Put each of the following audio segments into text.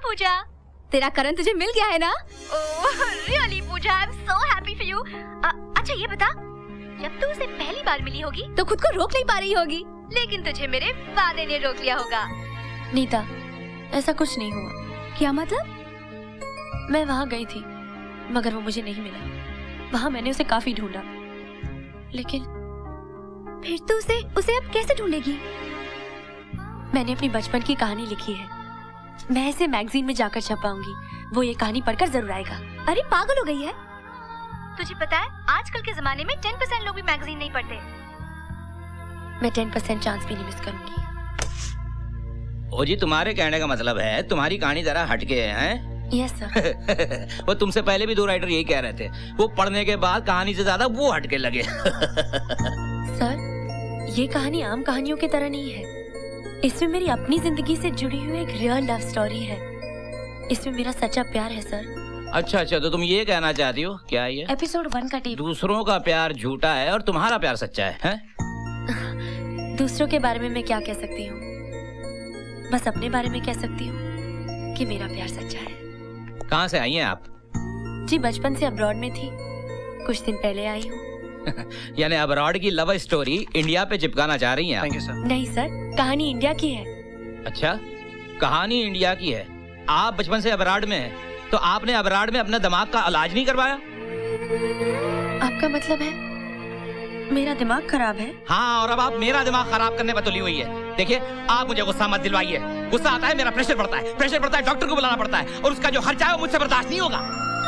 पूजा, तेरा करण तुझे मिल गया है ना? Oh really Pooja, I am so happy for you. अच्छा ये बता, जब तू उसे पहली बार मिली होगी तो खुद को रोक नहीं पा रही होगी, लेकिन तुझे मेरे वादे ने रोक लिया होगा। नीता, ऐसा कुछ नहीं हुआ। क्या मतलब? मैं वहाँ गई थी मगर वो मुझे नहीं मिला। वहाँ मैंने उसे काफी ढूंढा, लेकिन फिर तू उसे अब कैसे ढूंढेगी? मैंने अपनी बचपन की कहानी लिखी है, मैं इसे मैगजीन में जाकर छपाऊंगी। वो ये कहानी पढ़कर जरूर आएगा। अरे पागल हो गई है? तुझे पता है आजकल के जमाने में 10% लोग भी मैगजीन नहीं पढ़ते। मैं 10% चांस भी नहीं मिस करूंगी। ओ जी, तुम्हारे कहने का मतलब है तुम्हारी कहानी जरा हटके है? Yes sir. वो तुमसे पहले भी 2 राइटर यही कह रहे थे, वो पढ़ने के बाद कहानी से ज्यादा वो हटके लगे। सर, ये कहानी आम कहानियों की तरह नहीं है। इसमें मेरी अपनी जिंदगी से जुड़ी हुई एक रियल लव स्टोरी है। इसमें मेरा सच्चा प्यार है सर। अच्छा, तो तुम ये कहना चाहती हो क्या ये एपिसोड 1 का टेप? दूसरों का प्यार झूठा है और तुम्हारा प्यार सच्चा है? दूसरों के बारे में मैं क्या कह सकती हूँ, बस अपने बारे में कह सकती हूँ कि मेरा प्यार सच्चा है। कहाँ से आई हैं आप? जी बचपन से अब्रॉड में थी, कुछ दिन पहले आई हूँ। यानी अब्रॉड की लव स्टोरी इंडिया पे चिपकाना चाह रही हैं आप? नहीं सर, कहानी इंडिया की है। अच्छा, कहानी इंडिया की है। आप बचपन से अब्रॉड में हैं, तो आपने अब्रॉड में अपने दिमाग का इलाज नहीं करवाया? आपका मतलब है मेरा दिमाग खराब है? हाँ, और अब आप मेरा दिमाग खराब करने पर तुली हुई है। देखिए, आप मुझे गुस्सा मत दिलवाइए। गुस्सा आता है, मेरा प्रेशर बढ़ता है, डॉक्टर को बुलाना पड़ता है, और उसका जो खर्चा है वो मुझसे बर्दाश्त नहीं होगा।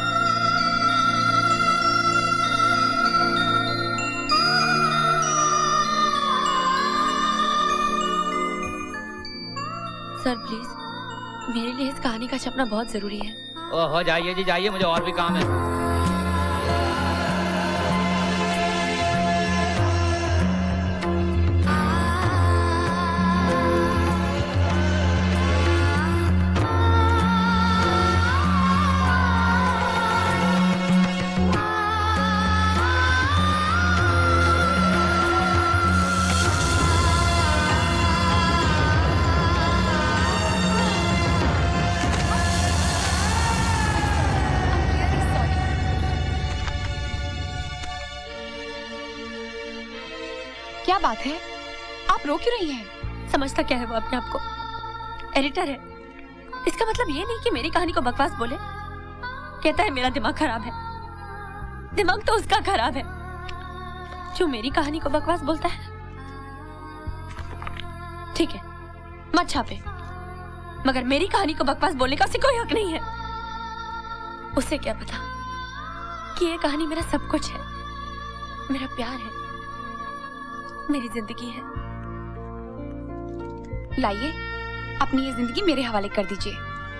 सर प्लीज, मेरे लिए इस कहानी का छपना बहुत जरूरी है। ओहो, जाइए जी जाइए, मुझे और भी काम है। क्या बात है, आप रो क्यों रही हैं? समझता क्या है वो अपने आप को? एडिटर है। इसका मतलब ये नहीं कि मेरी कहानी को बकवास बोले। कहता है मेरा दिमाग खराब है। दिमाग तो उसका खराब है जो मेरी कहानी को बकवास बोलता है। ठीक है, मत छापे, मगर मेरी कहानी को बकवास बोलने का उसे कोई हक नहीं है। उसे क्या पता कि ये कहानी मेरा सब कुछ है, मेरा प्यार है, मेरी जिंदगी है। लाइए, अपनी ये जिंदगी मेरे हवाले कर दीजिए।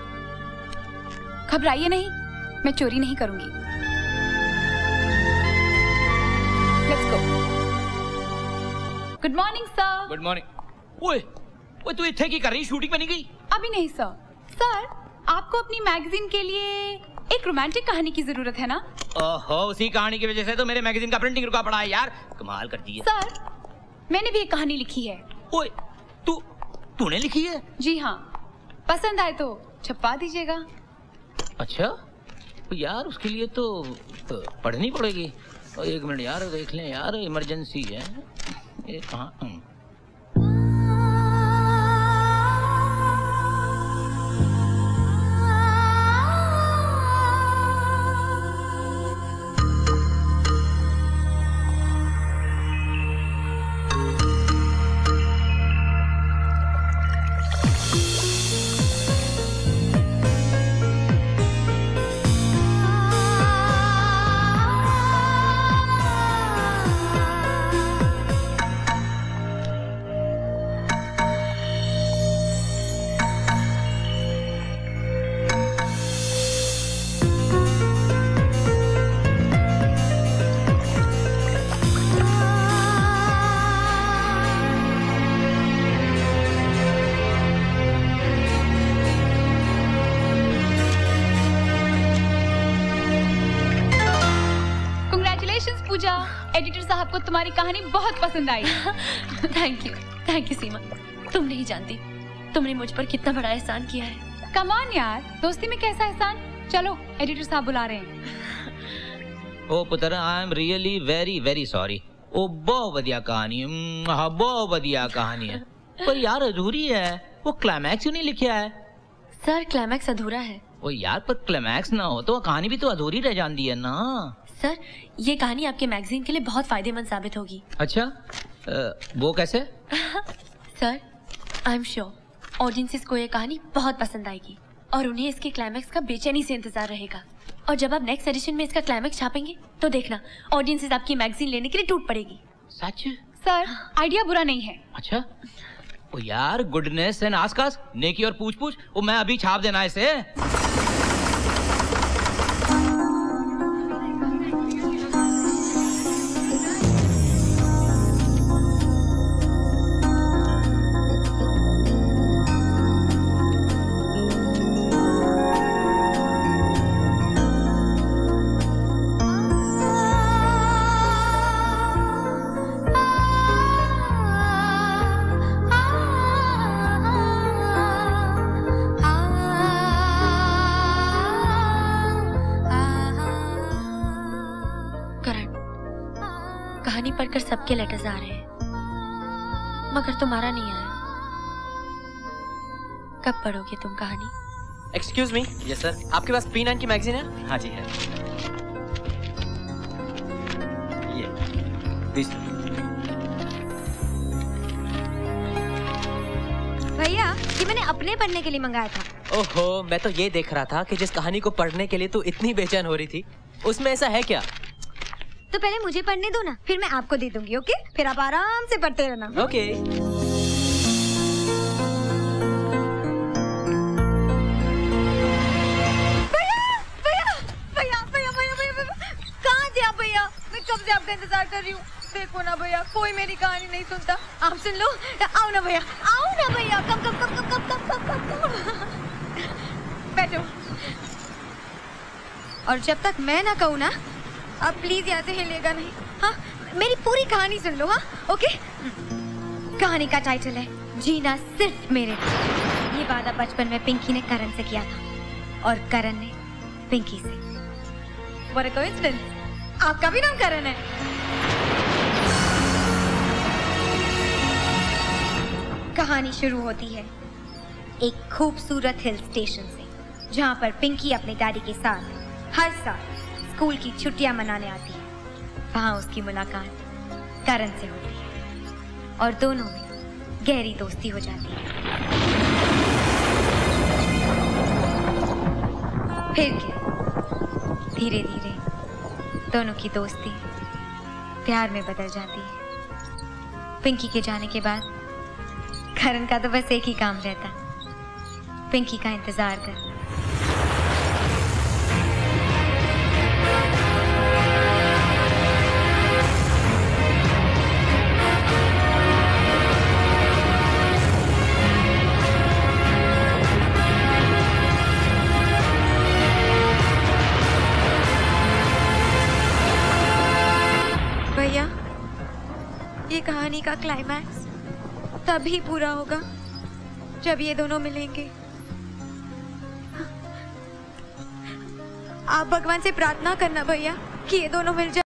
घबराइए नहीं, मैं चोरी नहीं करूंगी। Let's go. Good morning sir. Good morning. ओए तू इत्थे की कर रही? शूटिंग पे नहीं गई? अभी नहीं सर। सर, आपको अपनी मैगजीन के लिए एक रोमांटिक कहानी की जरूरत है ना? ओहो, उसी कहानी की वजह से तो मेरे मैगजीन का प्रिंटिंग रुका पड़ा है यार। कमाल कर दी है। सर, मैंने भी एक कहानी लिखी है। ओए, तूने लिखी है? जी हाँ, पसंद आए तो छपवा दीजिएगा। अच्छा यार, उसके लिए तो पढ़नी पड़ेगी। एक मिनट यार, देख लें यार, इमरजेंसी है। ये कहाँ? एडिटर साहब को तुम्हारी कहानी बहुत पसंद आई। थैंक यू सीमा। तुम नहीं जानती तुमने मुझ पर कितना बड़ा एहसान किया है। कम ऑन यार, दोस्ती में कैसा एहसान। चलो एडिटर साहब बुला रहे हैं। ओ पुत्र, I am really very very sorry. ओ बहुत बढ़िया कहानी है, बहुत बढ़िया कहानी है, पर यार अधूरी है। वो क्लाइमैक्स क्यों नहीं लिखा है? सर क्लाइमैक्स अधूरा है। ओ यार, पर क्लाइमैक्स ना हो तो कहानी भी तो अधूरी रह जाती है ना। सर ये कहानी आपके मैगजीन के लिए बहुत फायदेमंद साबित होगी। अच्छा, वो कैसे? Sir I am sure audiences को ये कहानी बहुत पसंद आएगी और उन्हें इसके क्लाइमैक्स का बेचैनी से इंतजार रहेगा। और जब आप नेक्स्ट एडिशन में इसका क्लाइमैक्स छापेंगे तो देखना ऑडियंसेस आपकी मैगजीन लेने के लिए टूट पड़ेगी। सच? सर आइडिया बुरा नहीं है। अच्छा, ओ यार, गुडनेस एंड आसपास नेकी और पूछ पूछ, वो मैं अभी छाप देना इसे। कहानी पढ़कर सबके लेटर्स आ रहे हैं मगर तुम्हारा नहीं आया। कब पढ़ोगे तुम कहानी? Excuse me. यस सर, आपके पास P9 की मैगजीन है? हाँ जी है। ये भैया, ये मैंने अपने पढ़ने के लिए मंगाया था। ओहो, मैं तो ये देख रहा था कि जिस कहानी को पढ़ने के लिए तू इतनी बेचैन हो रही थी उसमें ऐसा है क्या? तो पहले मुझे पढ़ने दो ना, फिर मैं आपको दे दूंगी। ओके? फिर आप आराम से पढ़ते रहना। ओके। भैया, कहाँ थे आप भैया? मैं कब से आपका इंतजार कर रही हूँ। देखो ना भैया, कोई मेरी कहानी नहीं सुनता। आप सुन लो। आओ ना भैया, आओ ना भैया। कब। बैठो। और जब तक मैं ना कहूँ ना, आप प्लीज यहाँ से हिलेगा नहीं। हाँ, मेरी पूरी कहानी सुन लो। हाँ, ओके? कहानी का टाइटल है जीना सिर्फ मेरे लिए। ये वादा बचपन में पिंकी ने करण से किया था और करण ने पिंकी से। What a coincidence! आपका भी नाम करण है। कहानी शुरू होती है एक खूबसूरत हिल स्टेशन से, जहाँ पर पिंकी अपने डैडी के साथ हर साल स्कूल की छुट्टियां मनाने आती है। वहाँ उसकी मुलाकात करण से होती है और दोनों में गहरी दोस्ती हो जाती है। फिर क्या, धीरे धीरे दोनों की दोस्ती प्यार में बदल जाती है। पिंकी के जाने के बाद करण का तो बस एक ही काम रहता, पिंकी का इंतजार करना। भैया, ये कहानी का क्लाइमैक्स तभी पूरा होगा जब ये दोनों मिलेंगे। आप भगवान से प्रार्थना करना भैया कि ये दोनों मिल जाए।